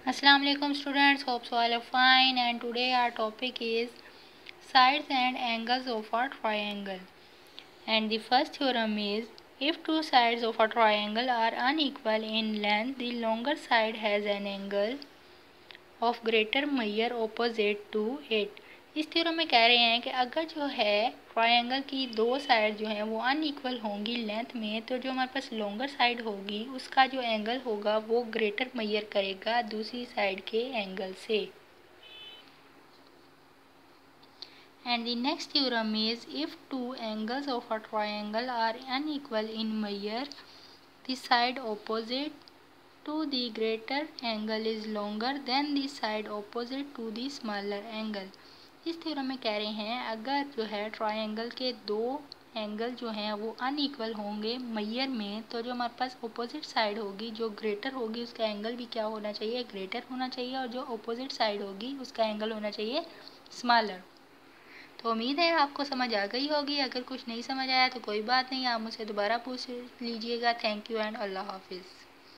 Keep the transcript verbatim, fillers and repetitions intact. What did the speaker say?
Assalamu alaikum students, hope so all are fine, and today our topic is sides and angles of a triangle. And the first theorem is, if two sides of a triangle are unequal in length, the longer side has an angle of greater measure opposite to it. इस theorem में कह रहे हैं कि अगर जो है triangle की दो साइड जो हैं वो अनइक्वल होंगी लेंथ में, तो जो हमारे पास लॉन्गर साइड होगी उसका जो एंगल होगा वो ग्रेटर मेजर करेगा दूसरी साइड के एंगल से. And the next theorem is, if two angles of a triangle are unequal in measure, the side opposite to the greater angle is longer than the side opposite to the smaller angle. इस theorem में कह रहे हैं अगर जो है triangle के दो एंगल जो हैं वो अनइक्वल होंगे मेजर में, तो जो हमारे पास अपोजिट साइड होगी जो ग्रेटर होगी उसका एंगल भी क्या होना चाहिए, ग्रेटर होना चाहिए, और जो अपोजिट साइड होगी उसका एंगल होना चाहिए स्मॉलर. तो उम्मीद है आपको समझ आ गई होगी. अगर कुछ नहीं समझ आया तो कोई बात नहीं, आप मुझसे दोबारा पूछ लीजिएगा. थैंक यू एंड अल्लाह हाफिज़.